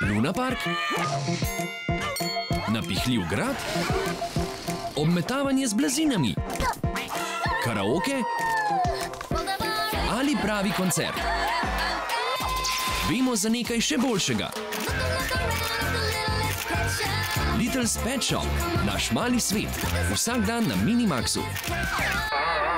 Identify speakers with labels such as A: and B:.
A: Luna Park, napihljiv grad, obmetavanje z blazinami, karaoke ali pravi koncert. Vemo za nekaj še boljšega. Little's Pet Shop, naš mali svet, vsak dan na Minimaxu.